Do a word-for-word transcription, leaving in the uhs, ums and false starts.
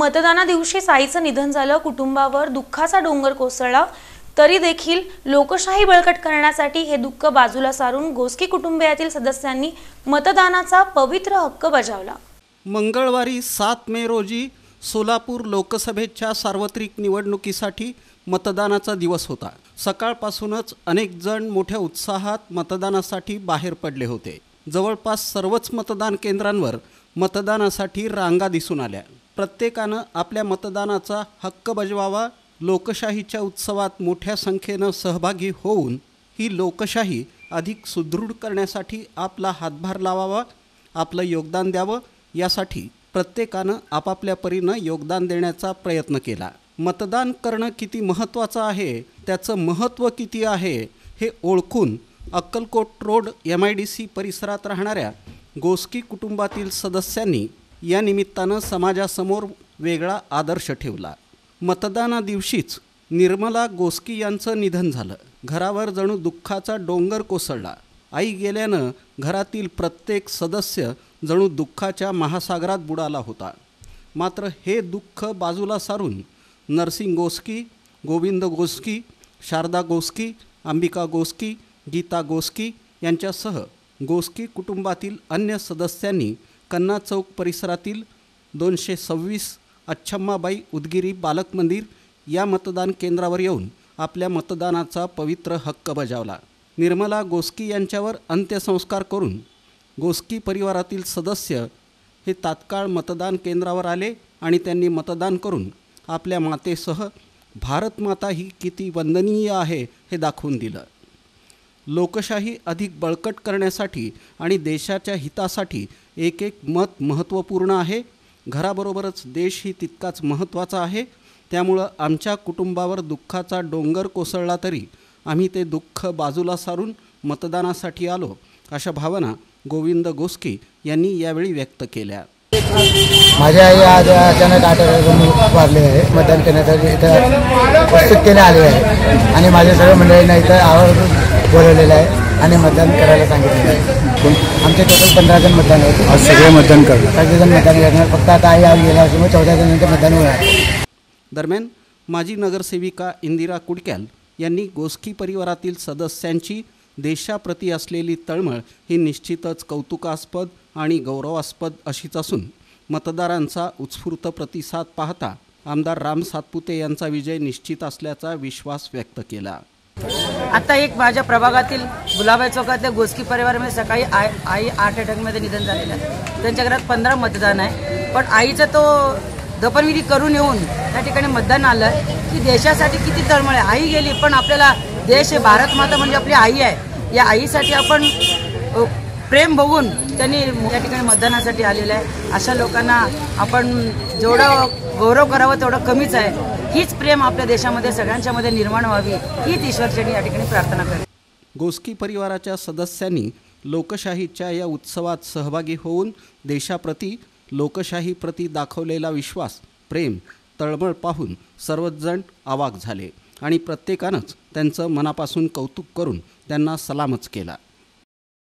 मतदाना दिवशी साईचं निधन झालं, कुटुंबावर दुःखाचा डोंगर कोसळला। तरी देखील लोकशाही बळकट करण्यासाठी हे दुःख बाजूला सारून गोस्की कुटुंबियातील सदस्यांनी मतदानाचा पवित्र हक्क बजावला। मंगळवारी सात मे रोजी सोलापूर लोकसभेच्या सार्वत्रिक निवडणुकीसाठी मतदानाचा दिवस होता। सकाळपासूनच अनेक जण मोठ्या उत्साहात मतदानासाठी बाहेर पडले होते। जवळपास सर्वच मतदान केंद्रांवर मतदानासाठी रांगा दिसून आल्या। प्रत्येकानं आपल्या मतदानाचा हक्क बजवावा, लोकशाहीच्या उत्सवात मोठ्या संख्येनं सहभागी होऊन ही लोकशाही अधिक सुदृढ करण्यासाठी आपला हातभार लावावा, आपलं योगदान द्यावं, यासाठी प्रत्येकानं आपापल्या परीनं योगदान देण्याचा प्रयत्न केला। मतदान करणं किती महत्त्वाचं आहे, त्याचं महत्त्व किती आहे हे ओळखून Akkalkot road M I D C परिसरात राहणाऱ्या गोस्की कुटुंबातील सदस्यांनी या निमित्तानं समाजासमोर वेगळा आदर्श ठेवला। मतदाना दिवशीच निर्मला गोस्की यांचं निधन झालं। घरावर जणू दुःखाचा डोंगर कोसळला। आई गेल्यानं घरातील प्रत्येक सदस्य जणू दुःखाच्या महासागरात बुडाला होता। मात्र हे दुःख बाजूला सारून नरसिंग गोस्की, गोविंद गोस्की, शारदा गोस्की, अंबिका गोस्की, गीता गोस्की यांच्यासह गोस्की कुटुंबातील अन्य सदस्यांनी कन्ना चौक परिसरातील दोनशे सव्वीस अच्छम्माबाई उदगिरी बालक मंदिर या मतदान केंद्रावर येऊन आपल्या मतदानाचा पवित्र हक्क बजावला। निर्मला गोस्की यांच्यावर अंत्यसंस्कार करून गोस्की परिवारातील सदस्य हे तात्काळ मतदान केंद्रावर आले आणि त्यांनी मतदान करून आपल्या मातेसह भारत माता ही किती वंदनीय आहे हे दाखवून दिलं। लोकशाही अधिक बळकट करण्यासाठी आणि देशाच्या हितासाठी एक एक मत महत्त्वपूर्ण आहे। घराबरोबरच देशही तितकाच महत्त्वाचा आहे। त्यामुळं आमच्या कुटुंबावर दुःखाचा डोंगर कोसळला तरी आम्ही ते दुःख बाजूला सारून मतदानासाठी आलो, अशा भावना गोविंद गोस्की यांनी यावेळी व्यक्त केल्या। माझ्या आई आज अचानक आठ वारले आहे। मतदान करण्यासाठी इथं उपस्थित केले आले आहे आणि माझ्या सर्व मंडळींना इथं आवर्जून बोलवलेलं आहे आणि मतदान करायला सांगितलेलं आहे। आमचे टोटल पंधरा जण मतदान होते। आज सगळे मतदान करणार, सगळेजण मतदान करणार। फक्त आता आई आज गेला असल्यामुळे चौदा जणांचे मतदान होणार। दरम्यान माजी नगरसेविका इंदिरा कुडक्याल यांनी गोस्की परिवारातील सदस्यांची देशाप्रती असलेली तळमळ ही निश्चितच कौतुकास्पद आणि गौरवास्पद अशीच असून मतदारांचा उत्स्फूर्त प्रतिसाद पाहता आमदार राम सातपुते यांचा विजय निश्चित असल्याचा विश्वास व्यक्त केला। आता एक माझ्या प्रभागातील गुलाबाई चौकातल्या गोस्की परिवारामध्ये सकाळी आई आई हार्ट अटॅकमध्ये निधन झालेलं आहे। त्यांच्या घरात पंधरा मतदान आहे, पण आईचा तो दफनविधी करून येऊन त्या ठिकाणी मतदान आलं की देशासाठी किती तळमळ आहे। आई गेली पण आपल्याला देश आहे, भारत माता म्हणजे आपली आई आहे। या आईसाठी आपण प्रेम बघून त्यांनी या ठिकाणी मतदानासाठी आलेलं आहे। अशा लोकांना आपण जेवढं गौरव करावं तेवढं कमीच आहे। हीच प्रेम आपल्या देशामध्ये सगळ्यांच्यामध्ये निर्माण व्हावी हीच ईश्वरचरणी या ठिकाणी प्रार्थना करते। गोस्की परिवाराच्या सदस्यांनी लोकशाहीच्या या उत्सवात सहभागी होऊन देशाप्रती, लोकशाहीप्रती दाखवलेला विश्वास, प्रेम, तळमळ पाहून सर्वच जण अवाक झाले आणि प्रत्येकानंच त्यांचं मनापासून कौतुक करून त्यांना सलामच केला।